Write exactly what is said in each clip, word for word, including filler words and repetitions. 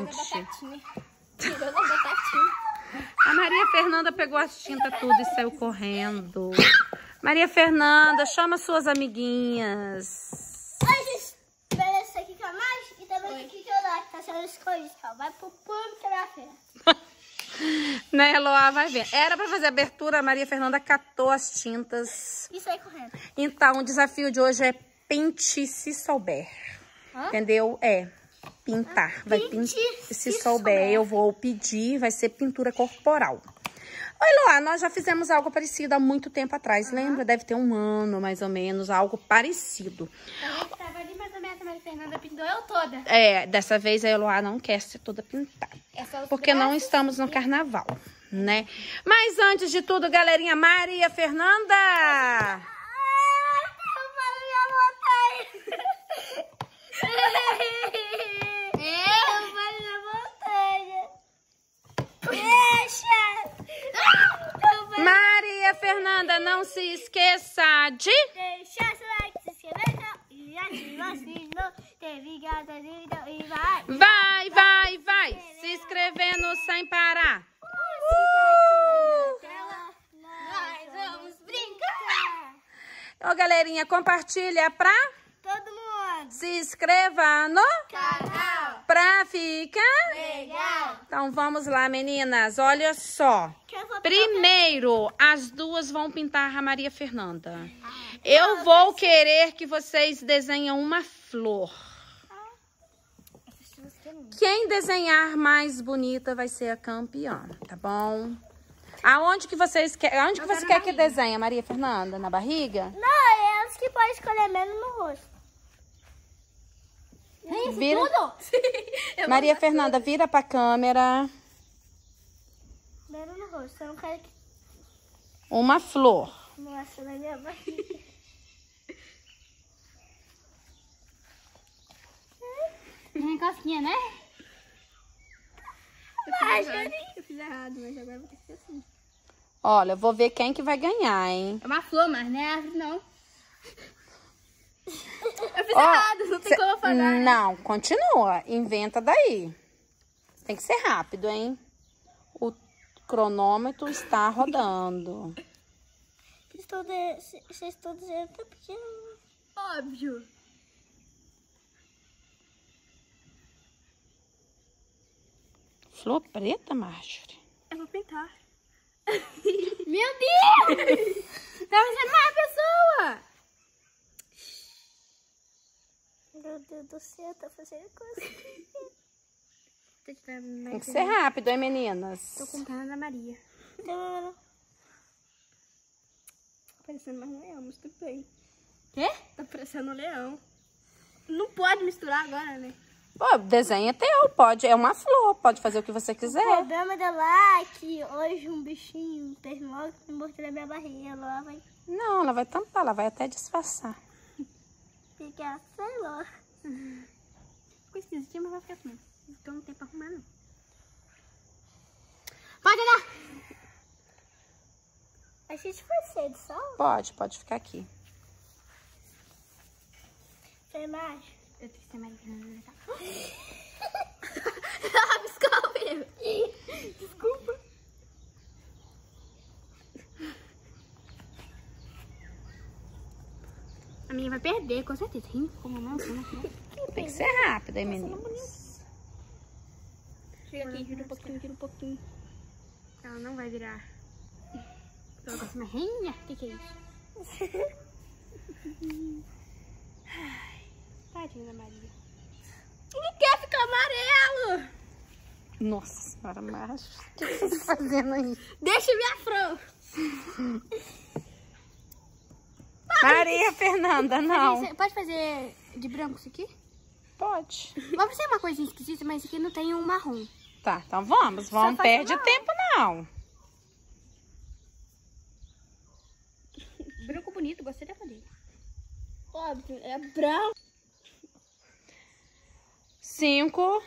gente. A Maria Fernanda pegou as tintas tudo e saiu correndo. Maria Fernanda, chama suas amiguinhas. Oi, espera esse aqui que é mais e também aqui que eu lá, que tá sendo escolhido. Vai pro público da feira. Né, Eloá, vai ver. Era pra fazer abertura, a Maria Fernanda catou as tintas. E sai correndo. Então, o desafio de hoje é pinte se souber. Hã? Entendeu? É. Pintar. Ah, vai pintar. Se, se souber, souber, eu vou pedir, vai ser pintura corporal. Oi, Loá, nós já fizemos algo parecido há muito tempo atrás, uhum. Lembra? Deve ter um ano, mais ou menos, algo parecido. Eu tava ali, mas a minha Maria Fernanda pintou eu toda. É, dessa vez a Eloá não quer ser toda pintada. É porque não estamos no carnaval, né? Mas antes de tudo, galerinha, Maria Fernanda! Ah, eu falo minha montanha! Eu falo minha montanha! Deixa! Maria Fernanda, não se esqueça de... deixar seu like, se inscrever e ativar o sino. E vai! Vai, vai, vai! Se inscrevendo sem parar. Uh! Nós vamos brincar! Ô, galerinha, compartilha pra... todo mundo! Se inscreva no canal pra ficar legal! Então vamos lá, meninas. Olha só. Primeiro, as duas vão pintar a Maria Fernanda. Ah, eu vou querer que vocês desenhem uma flor. Quem desenhar mais bonita vai ser a campeã, tá bom? Aonde que vocês querem? Aonde que você quer que desenhe, Maria Fernanda? Na barriga? Não, é elas que podem escolher menos no rosto. É isso vira... tudo? Maria Fernanda, vira pra câmera. Menos no rosto, eu não quero que... uma flor. Nossa, na minha barriga. Tem casquinha, né? Eu fiz, Ai, errado. eu fiz errado, mas agora vou ter que ser assim. Olha, eu vou ver quem que vai ganhar, hein? É uma flor, mas não é árvore, não. Eu fiz oh, errado, não tem cê... como apagar. Não, continua. Inventa daí. Tem que ser rápido, hein? O cronômetro está rodando. Vocês estão dizendo que é pequeno. Óbvio. Flor preta, Marjorie? Eu vou pintar. Meu Deus! Tá fazendo uma pessoa! Meu Deus do céu, tá fazendo coisa. Tem que ser rápido, hein, meninas? Tô com cara da Maria. Tá parecendo mais um leão, mas tudo bem. Quê? Tá parecendo um leão. Não pode misturar agora, né? Pô, desenho é teu, pode. É uma flor, pode fazer o que você quiser. O problema dela é que hoje um bichinho, um peixe logo, me mostrou na minha barriga. Ela vai... Não, ela vai tampar, ela vai até disfarçar. Fica, sei lá. Uhum. Ficou esquisitinho, mas vai ficar assim. Então não tem pra arrumar, não. Pode dar! A gente foi cedo, só? Pode, pode ficar aqui. Tem mais? Eu tenho que ser mais grande. Ah, desculpa, mesmo. Desculpa. A minha vai perder, com certeza. Como não, tem que ser rápido, hein, meninas? Chega aqui, gira um pouquinho, gira um pouquinho. Ela não vai virar. Ela gosta mais rainha? O que, que é isso? Tadinha da Maria. Não quer ficar amarelo! Nossa senhora, macho. O que você tá fazendo aí? Deixa minha flor! Maria Fernanda, não. Pode fazer de branco isso aqui? Pode. Vai ser uma coisinha esquisita, mas isso aqui não tem um marrom. Tá, então vamos. Vamos, perde tempo não. Branco bonito, gostei da dele. Óbvio, é branco. Cinco.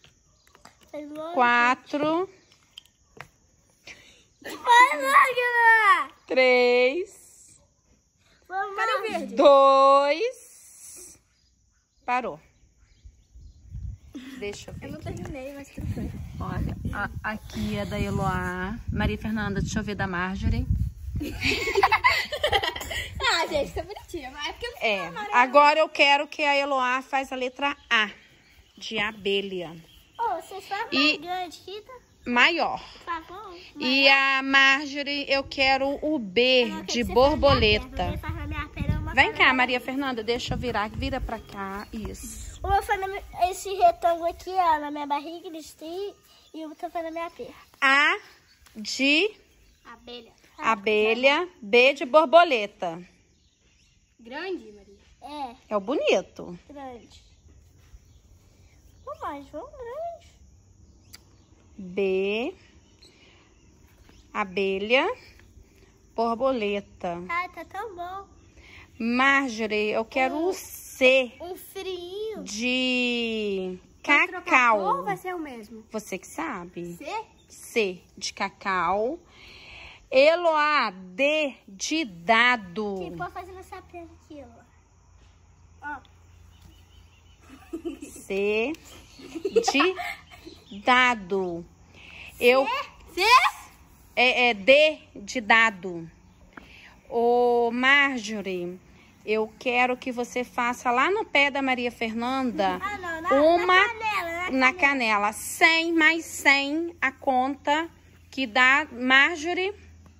Quatro. Três. Cadê o verde? Dois. Parou. Deixa eu ver. Eu não terminei, mas tudo bem. Olha, a, aqui é da Eloá. Maria Fernanda, deixa eu ver da Marjorie. Ah, gente, tá bonitinha. Mas é porque eu não É, amarelo. agora eu quero que a Eloá faz a letra A, de abelha. Ô, vocês fazem E- mais grande, Rita? Maior. Por favor. E a Marjorie, eu quero o B, Eu quero de que você borboleta. faça na minha perna. Você faz na minha perna, uma Vem faz cá, na Maria Fernanda, deixa eu virar. Vira pra cá, isso. Uma foi na minha- esse retângulo aqui, ó, na minha barriga, eles têm, e outra foi na minha perna. A de Abelha. abelha, B de borboleta. Grande, Maria? É, É o bonito. grande. Vamos mais, vamos grande. B, abelha, borboleta. Ai, tá tão bom. Marjorie, eu quero o C Um frio. de Vai trocar a cor ou cacau. vai ser o mesmo? Você que sabe. C? C de cacau. Eloá, D de dado. Tipo, pode fazer nessa perna aqui, ó. Ó. C de dado. Eu C? é, é D de dado. Ô, Marjorie, eu quero que você faça lá no pé da Maria Fernanda Ah, não, na, uma na canela, na, na canela. canela. cem mais cem, a conta que dá Marjorie.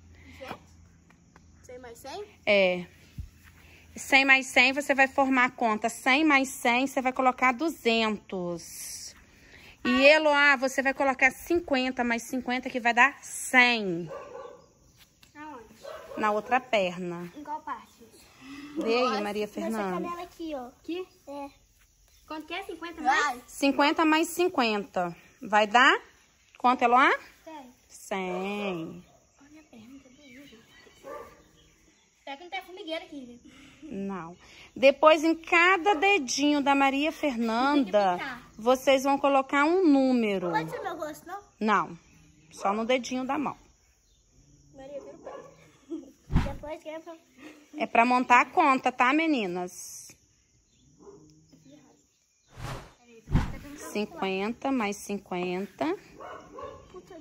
cem mais cem? É. cem mais cem, você vai formar a conta. cem mais cem, você vai colocar duzentos. E Eloá, você vai colocar cinquenta mais cinquenta, que vai dar cem. Aonde? Na outra perna. Em qual parte? Vê aí, Maria Nessa Fernanda. canela aqui, ó. Aqui? É. Quanto que é? cinquenta Vai. mais? cinquenta mais cinquenta. Vai dar? Quanto, Eloá? Tem. cem. Olha a perna, tá doendo. Será que não tem formigueira aqui, né? Não. Depois, em cada dedinho da Maria Tem Fernanda, que pintar. vocês vão colocar um número. Pode ser meu rosto, não? Não. Só no dedinho da mão. Maria, vira o pé. Depois que é pra... É pra montar a conta, tá, meninas? cinquenta mais cinquenta. Puta...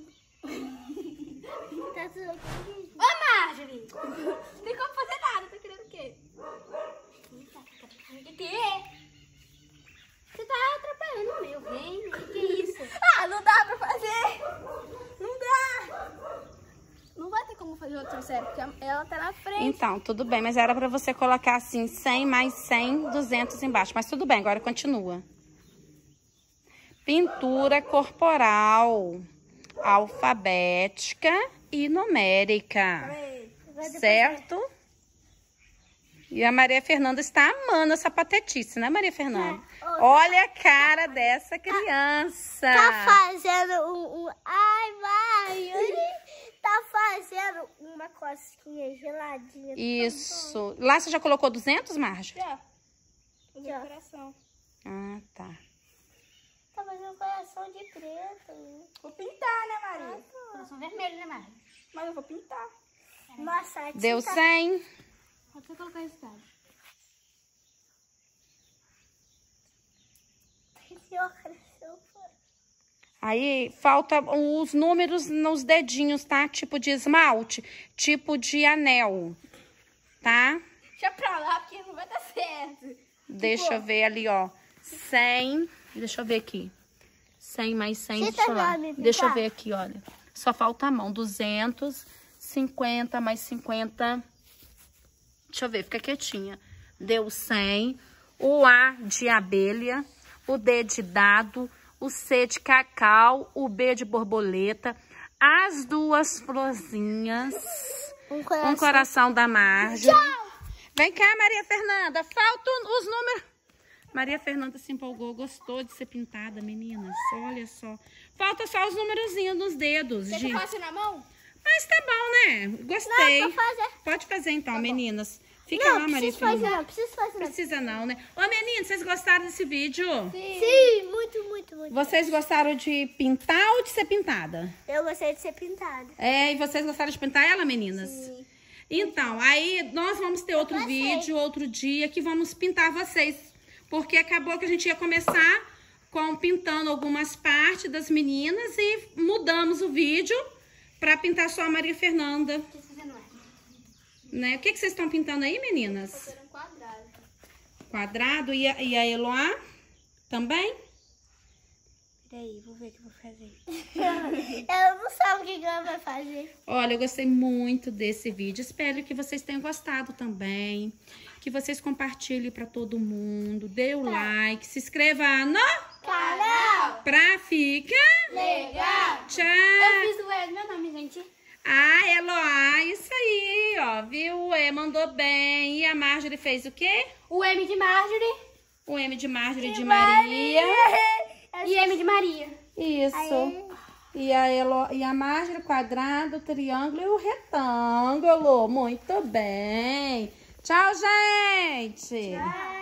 tá tudo aqui. Ô, Marjorie! Não tem como fazer nada, tá querendo o quê? O que que é? Você tá atrapalhando o meu reino, o que que é isso? Ah, não dá pra fazer! Não dá! Não vai ter como fazer outro sério, porque ela tá na frente. Então, tudo bem, mas era pra você colocar assim, cem mais cem, duzentos embaixo. Mas tudo bem, agora continua. Pintura corporal, alfabética e numérica. Certo? E a Maria Fernanda está amando essa patetice, né, Maria Fernanda? Olha a cara dessa criança. Tá fazendo um... um... Ai, Mario, tá fazendo uma cosquinha geladinha. Isso. Lá você já colocou duzentos, Marja? Já. Já. Coração. Ah, tá. Tá fazendo coração de preto. Vou pintar, né, Maria? Coração vermelho, né, Mario? Mas eu vou pintar. Nossa, a Deu tinta- cem. Pode só colocar o resultado. Cresceu, cresceu. Aí falta os números nos dedinhos, tá? Tipo de esmalte, tipo de anel, tá? Deixa pra lá, porque não vai dar certo. Deixa eu ver ali, ó. cem. Deixa eu ver aqui. cem mais cem, Você deixa eu tá lá. lá, me Deixa eu pintar? ver aqui, olha. Só falta a mão. duzentos, cinquenta mais cinquenta. Deixa eu ver, fica quietinha. Deu cem. O A de abelha. O D de dado. O C de cacau. O B de borboleta. As duas florzinhas. Um coração. Um coração da Marjorie. Vem cá, Maria Fernanda. Faltam os números. Maria Fernanda se empolgou, gostou de ser pintada, meninas. Olha só. Falta só os numerozinhos nos dedos. Quer que de... eu faça na mão? Mas tá bom, né? Gostei. Não, pra fazer. Pode fazer então, meninas. Fica Não, lá, Maria preciso fazer Fernanda. não, preciso fazer não. Precisa não, né? Ô, meninas, vocês gostaram desse vídeo? Sim. Sim, muito, muito, muito. Vocês gostaram de pintar ou de ser pintada? Eu gostei de ser pintada. É, e vocês gostaram de pintar ela, meninas? Sim. Então, aí nós vamos ter outro gostei. vídeo, outro dia, que vamos pintar vocês. Porque acabou que a gente ia começar com pintando algumas partes das meninas e mudamos o vídeo para pintar só a Maria Fernanda. Né? O que, que vocês estão pintando aí, meninas? Um quadrado. Quadrado. E a, e a Eloá também? Peraí, vou ver o que eu vou fazer. Ela não sabe o que ela vai fazer. Olha, eu gostei muito desse vídeo. Espero que vocês tenham gostado também. Que vocês compartilhem para todo mundo. Dê o like. Se inscreva no canal pra ficar legal. Tchau. Eu fiz o E do meu nome, gente. Ah, Eloá, isso aí, ó. Viu? O E mandou bem. E a Marjorie fez o quê? O M de Marjorie. O M de Marjorie de, de Maria. Maria. E M de Maria. Isso. Aí. E a, Elo, e a Marjorie, quadrado, triângulo e o retângulo. Muito bem. Tchau, gente. Tchau.